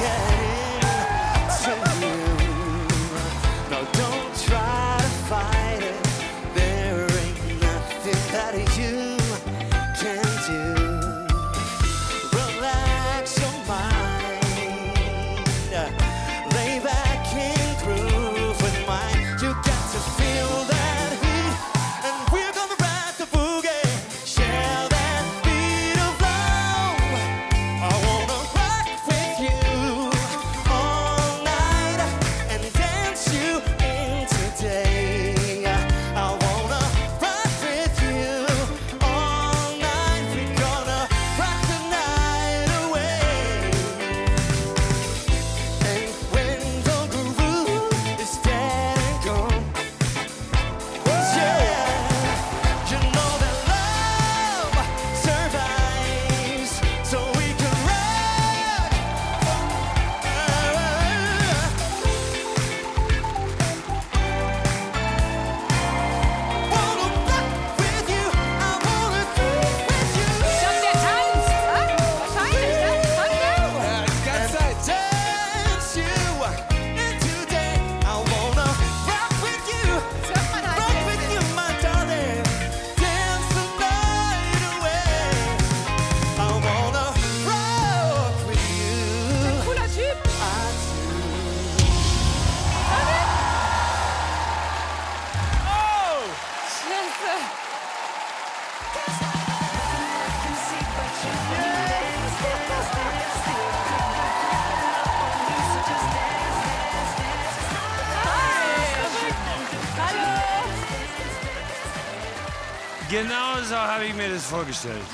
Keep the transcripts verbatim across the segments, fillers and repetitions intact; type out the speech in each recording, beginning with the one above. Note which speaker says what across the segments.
Speaker 1: Genau so habe ich mir das vorgestellt.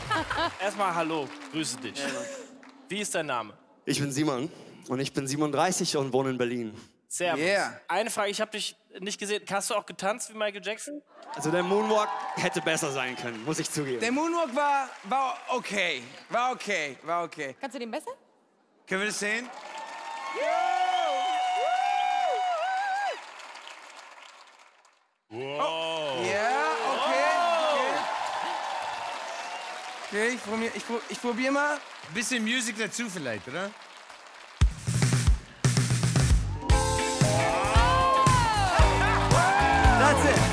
Speaker 2: Erstmal hallo, grüße dich. Wie ist dein Name?
Speaker 3: Ich bin Simon und ich bin siebenunddreißig und wohne in Berlin.
Speaker 2: Servus.
Speaker 4: Yeah.
Speaker 2: Eine Frage, ich habe dich nicht gesehen. Hast du auch getanzt wie Michael Jackson?
Speaker 3: Also der Moonwalk hätte besser sein können, muss ich zugeben.
Speaker 4: Der Moonwalk war, war okay. War okay. War okay.
Speaker 5: Kannst du den besser?
Speaker 1: Können wir das sehen?
Speaker 2: Wow.
Speaker 4: Ja, okay. Okay, ich probier, ich, pro- ich probier mal.
Speaker 1: Bisschen Musik dazu vielleicht, oder?
Speaker 4: That's it.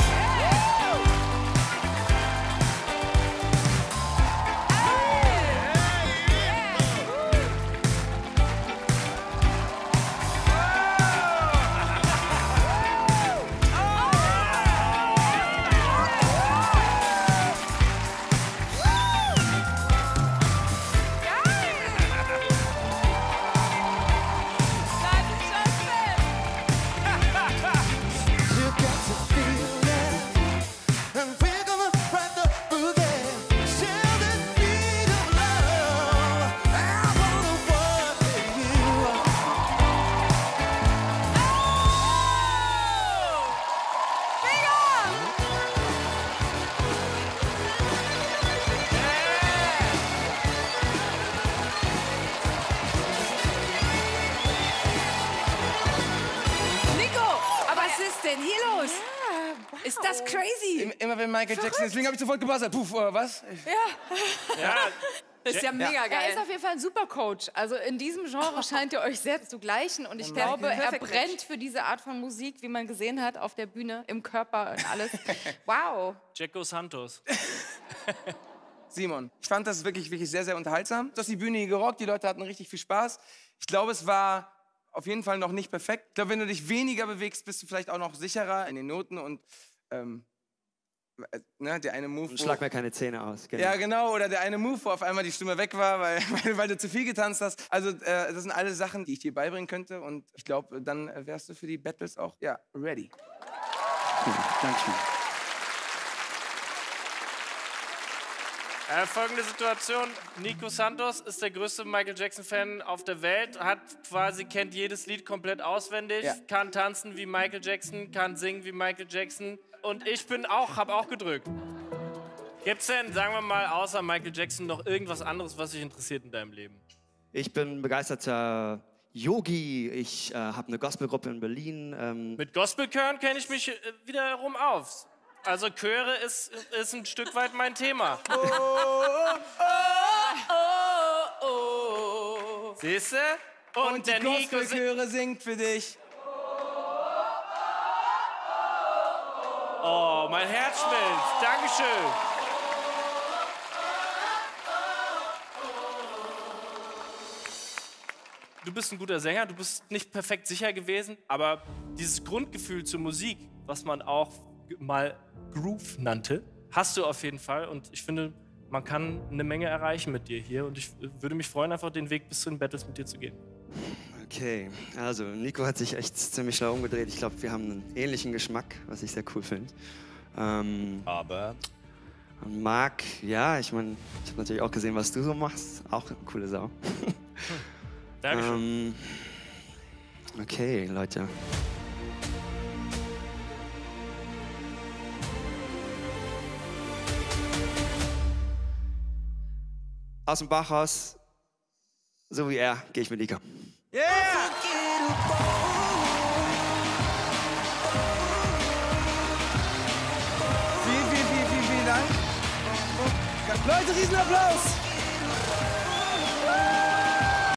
Speaker 5: denn hier los? Ja, wow. Ist das crazy?
Speaker 4: Immer wenn Michael Jackson, deswegen habe ich sofort gebuzzert. Puff, äh, was?
Speaker 5: Ja.
Speaker 2: Ja.
Speaker 5: Das ist ja mega
Speaker 4: Ja.
Speaker 5: geil.
Speaker 6: Er ist auf jeden Fall ein super Coach. Also in diesem Genre scheint ihr euch sehr zu gleichen. Und ich
Speaker 5: Ja.
Speaker 6: glaube, er
Speaker 5: Perfect
Speaker 6: brennt
Speaker 5: match.
Speaker 6: für diese Art von Musik, wie man gesehen hat, auf der Bühne, im Körper und alles. Wow.
Speaker 2: Jacko Santos.
Speaker 4: Simon, ich fand das wirklich, wirklich sehr, sehr unterhaltsam. Du hast die Bühne hier gerockt, die Leute hatten richtig viel Spaß. Ich glaube, es war auf jeden Fall noch nicht perfekt. Ich glaube, wenn du dich weniger bewegst, bist du vielleicht auch noch sicherer in den Noten und ähm, äh, ne, der eine Move.
Speaker 3: Und schlag mir keine Zähne aus. Genau.
Speaker 4: Ja, genau. Oder der eine Move, wo auf einmal die Stimme weg war, weil, weil, weil du zu viel getanzt hast. Also äh, das sind alles Sachen, die ich dir beibringen könnte. Und ich glaube, dann äh, wärst du für die Battles auch ja, ready.
Speaker 3: Cool. Dankeschön.
Speaker 2: Äh, folgende Situation. Nico Santos ist der größte Michael Jackson-Fan auf der Welt, hat quasi, kennt jedes Lied komplett auswendig,
Speaker 4: Ja.
Speaker 2: kann tanzen wie Michael Jackson, kann singen wie Michael Jackson. Und ich bin auch, hab auch gedrückt. Gibt's denn, sagen wir mal, außer Michael Jackson noch irgendwas anderes, was dich interessiert in deinem Leben?
Speaker 3: Ich bin begeisterter Yogi. Ich äh, habe eine Gospelgruppe in Berlin. Ähm,
Speaker 2: Mit Gospelchören kenne ich mich äh, wiederum auf. Also Chöre ist, ist ein Stück weit mein Thema.
Speaker 5: Oh, oh, oh, oh.
Speaker 2: Siehst du? Und,
Speaker 4: Und
Speaker 2: der
Speaker 4: die
Speaker 2: Nico singt.
Speaker 4: Gospelchöre singt für dich.
Speaker 2: Oh, mein Herz schmilzt. Dankeschön. Du bist ein guter Sänger, du bist nicht perfekt sicher gewesen, aber dieses Grundgefühl zur Musik, was man auch mal Groove nannte, hast du auf jeden Fall. Und ich finde, man kann eine Menge erreichen mit dir hier. Und ich würde mich freuen, einfach den Weg bis zu den Battles mit dir zu gehen.
Speaker 3: Okay, also Nico hat sich echt ziemlich schlau umgedreht. Ich glaube, wir haben einen ähnlichen Geschmack, was ich sehr cool finde. Ähm,
Speaker 2: Aber
Speaker 3: und Marc, ja, ich meine, ich habe natürlich auch gesehen, was du so machst. Auch eine coole Sau.
Speaker 2: Dankeschön.
Speaker 3: ähm, okay, Leute. Aus dem Bach raus, so wie er, gehe ich mit Nico.
Speaker 4: Yeah! Vielen, vielen, vielen, vielen, vielen Dank. Leute, Riesenapplaus!